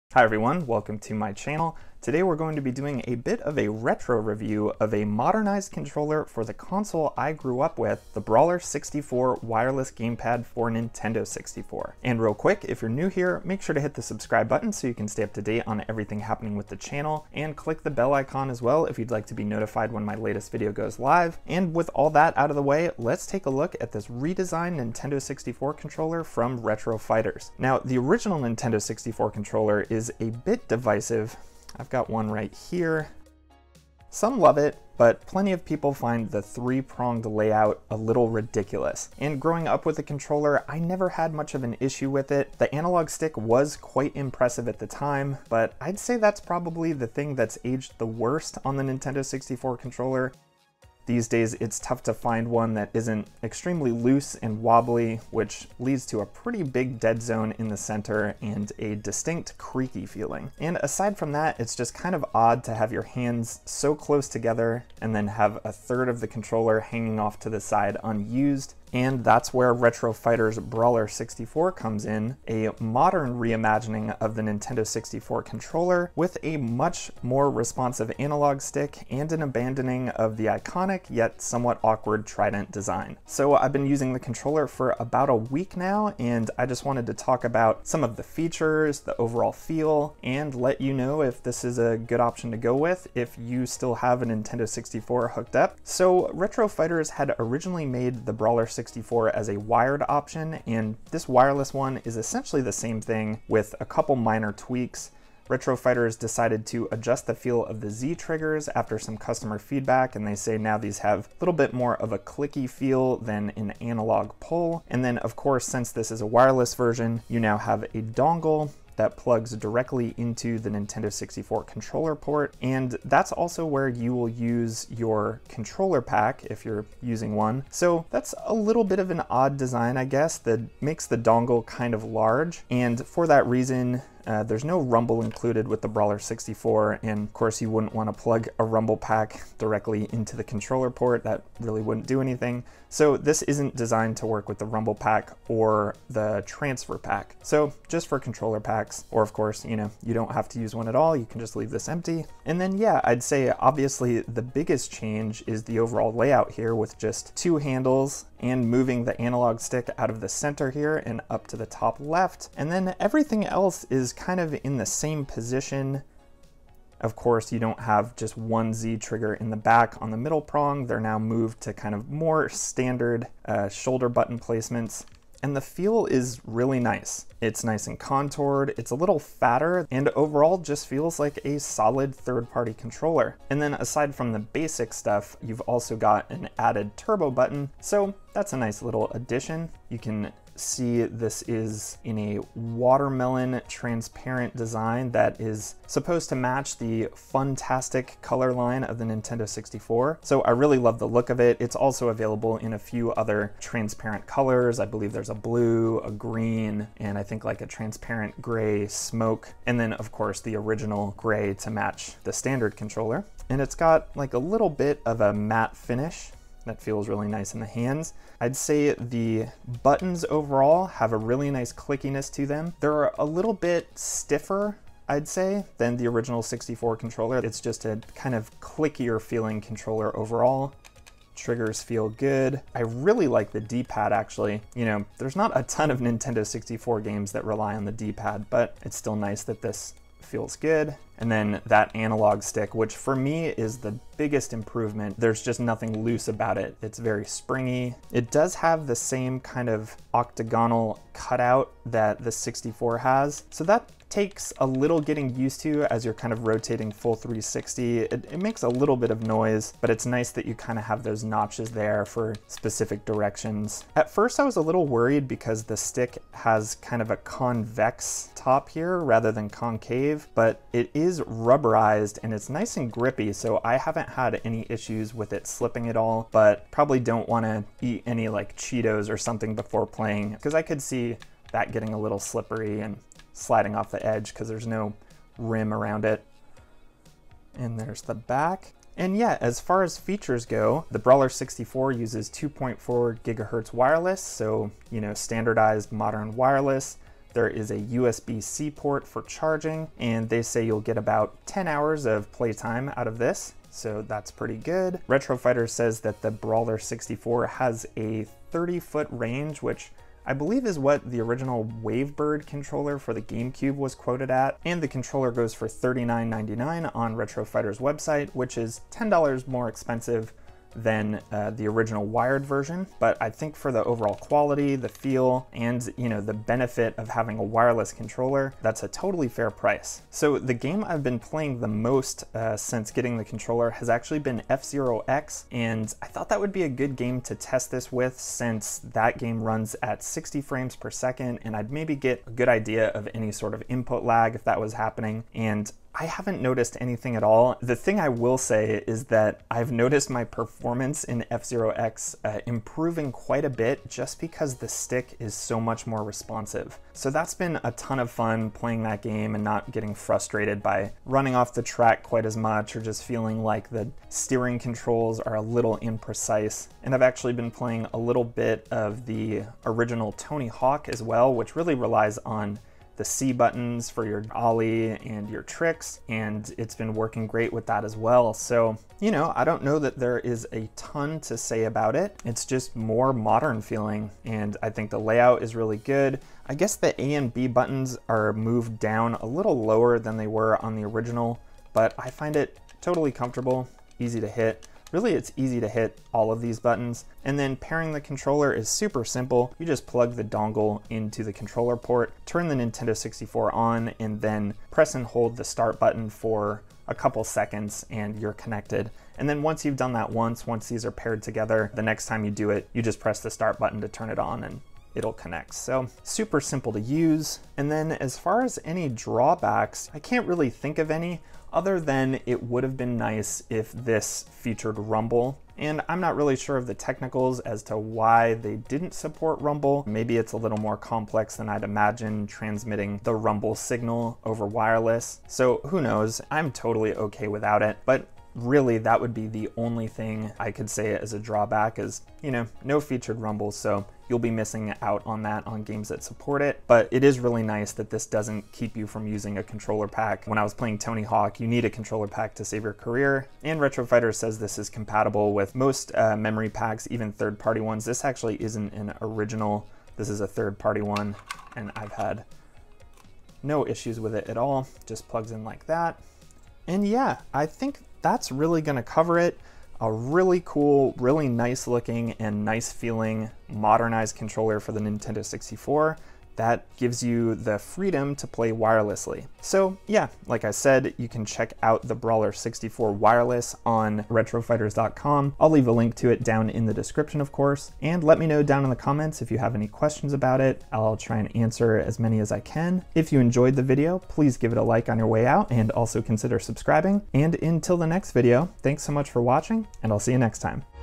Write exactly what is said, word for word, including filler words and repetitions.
Hi everyone, welcome to my channel. Today we're going to be doing a bit of a retro review of a modernized controller for the console I grew up with, the Brawler sixty-four wireless gamepad for Nintendo sixty-four. And real quick, if you're new here, make sure to hit the subscribe button so you can stay up to date on everything happening with the channel, and click the bell icon as well if you'd like to be notified when my latest video goes live. And with all that out of the way, let's take a look at this redesigned Nintendo sixty-four controller from Retro Fighters. Now, the original Nintendo sixty-four controller is a bit divisive. I've got one right here. Some love it, but plenty of people find the three-pronged layout a little ridiculous. And growing up with the controller, I never had much of an issue with it. The analog stick was quite impressive at the time, but I'd say that's probably the thing that's aged the worst on the Nintendo sixty-four controller. These days, it's tough to find one that isn't extremely loose and wobbly, which leads to a pretty big dead zone in the center and a distinct creaky feeling. And aside from that, it's just kind of odd to have your hands so close together and then have a third of the controller hanging off to the side unused. And that's where Retro Fighters Brawler sixty-four comes in, a modern reimagining of the Nintendo sixty-four controller with a much more responsive analog stick and an abandoning of the iconic yet somewhat awkward Trident design. So I've been using the controller for about a week now, and I just wanted to talk about some of the features, the overall feel, and let you know if this is a good option to go with if you still have a Nintendo sixty-four hooked up. So Retro Fighters had originally made the Brawler sixty-four as a wired option, and this wireless one is essentially the same thing with a couple minor tweaks. Retro Fighters decided to adjust the feel of the Z triggers after some customer feedback, and they say now these have a little bit more of a clicky feel than an analog pull. And then of course, since this is a wireless version, you now have a dongle that plugs directly into the Nintendo sixty-four controller port, and that's also where you will use your controller pack if you're using one. So that's a little bit of an odd design, I guess, that makes the dongle kind of large, and for that reason, Uh, there's no rumble included with the Brawler sixty-four, and of course you wouldn't want to plug a rumble pack directly into the controller port. That really wouldn't do anything. So this isn't designed to work with the rumble pack or the transfer pack. So just for controller packs, or of course, you know, you don't have to use one at all. You can just leave this empty. And then yeah, I'd say obviously the biggest change is the overall layout here with just two handles and moving the analog stick out of the center here and up to the top left. And then everything else is kind of in the same position. Of course, you don't have just one Z trigger in the back on the middle prong. They're now moved to kind of more standard uh, shoulder button placements. And the feel is really nice. It's nice and contoured, it's a little fatter, and overall just feels like a solid third-party controller. And then aside from the basic stuff, you've also got an added turbo button, so that's a nice little addition. You can see this is in a watermelon transparent design that is supposed to match the fantastic color line of the Nintendo sixty-four. So I really love the look of it. It's also available in a few other transparent colors. I believe there's a blue, a green, and I think like a transparent gray smoke. And then of course the original gray to match the standard controller. And it's got like a little bit of a matte finish that feels really nice in the hands. I'd say the buttons overall have a really nice clickiness to them. They're a little bit stiffer, I'd say, than the original sixty-four controller. It's just a kind of clickier feeling controller overall. Triggers feel good. I really like the D-pad actually. You know, there's not a ton of Nintendo sixty-four games that rely on the D-pad, but it's still nice that this feels good. And then that analog stick, which for me is the biggest improvement. There's just nothing loose about it. It's very springy. It does have the same kind of octagonal cutout that the sixty-four has. So that takes a little getting used to as you're kind of rotating full three sixty. It, it makes a little bit of noise, but it's nice that you kind of have those notches there for specific directions. At first I was a little worried because the stick has kind of a convex top here rather than concave, but it is rubberized and it's nice and grippy, so I haven't had any issues with it slipping at all, but probably don't want to eat any like Cheetos or something before playing, because I could see that getting a little slippery and sliding off the edge because there's no rim around it. And there's the back. And yeah, as far as features go, the Brawler sixty-four uses two point four gigahertz wireless, so, you know, standardized modern wireless. There is a U S B C port for charging, and they say you'll get about ten hours of playtime out of this, so that's pretty good. Retro Fighter says that the Brawler sixty-four has a thirty foot range, which I believe is what the original Wavebird controller for the GameCube was quoted at, and the controller goes for thirty-nine ninety-nine on Retro Fighter's website, which is ten dollars more expensive than uh, the original wired version. But I think for the overall quality, the feel, and you know the benefit of having a wireless controller, that's a totally fair price. So the game I've been playing the most uh, since getting the controller has actually been F-Zero X, and I thought that would be a good game to test this with, since that game runs at sixty frames per second, and I'd maybe get a good idea of any sort of input lag if that was happening. And I haven't noticed anything at all. The thing I will say is that I've noticed my performance in F-Zero X uh, improving quite a bit just because the stick is so much more responsive. So that's been a ton of fun playing that game and not getting frustrated by running off the track quite as much or just feeling like the steering controls are a little imprecise. And I've actually been playing a little bit of the original Tony Hawk as well, which really relies on the C buttons for your ollie and your tricks, and it's been working great with that as well. So, you know, I don't know that there is a ton to say about it. It's just more modern feeling, and I think the layout is really good. I guess the A and B buttons are moved down a little lower than they were on the original, but I find it totally comfortable, easy to hit. Really, it's easy to hit all of these buttons. And then pairing the controller is super simple. You just plug the dongle into the controller port, turn the Nintendo sixty-four on, and then press and hold the start button for a couple seconds and you're connected. And then once you've done that once, once these are paired together, the next time you do it, you just press the start button to turn it on and it'll connect. So super simple to use. And then as far as any drawbacks, I can't really think of any, other than it would have been nice if this featured Rumble. And I'm not really sure of the technicals as to why they didn't support Rumble. Maybe it's a little more complex than I'd imagine, transmitting the Rumble signal over wireless. So who knows? I'm totally okay without it. But really, that would be the only thing I could say as a drawback is, you know, no featured Rumble, so you'll be missing out on that on games that support it. But it is really nice that this doesn't keep you from using a controller pack. When I was playing Tony Hawk, you need a controller pack to save your career, and Retro Fighter says this is compatible with most uh, memory packs, even third-party ones. This actually isn't an original, this is a third-party one, and I've had no issues with it at all. Just plugs in like that. And yeah, I think that's really gonna cover it. A really cool, really nice looking and nice feeling modernized controller for the Nintendo sixty-four that gives you the freedom to play wirelessly. So yeah, like I said, you can check out the Brawler sixty-four wireless on retro fighters dot com. I'll leave a link to it down in the description, of course, and let me know down in the comments if you have any questions about it. I'll try and answer as many as I can. If you enjoyed the video, please give it a like on your way out and also consider subscribing. And until the next video, thanks so much for watching, and I'll see you next time.